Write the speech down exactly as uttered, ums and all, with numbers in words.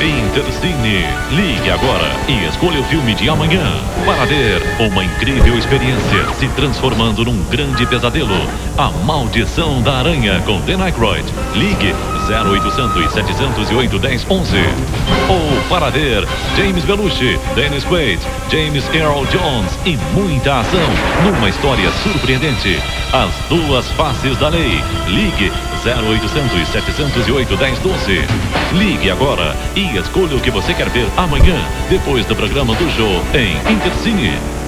Intercine. Ligue agora e escolha o filme de amanhã para ver uma incrível experiência se transformando num grande pesadelo. A Maldição da Aranha com Dan Aykroyd. Ligue zero oitocentos, setecentos e oito, dez, onze. Ou para ver James Belushi, Dennis Quaid, James Earl Jones e muita ação numa história surpreendente. As Duas Faces da Lei. Ligue zero oitocentos, setecentos e oito, dez, doze. Ligue agora e escolha o que você quer ver amanhã, depois do programa do Jô em Intercine.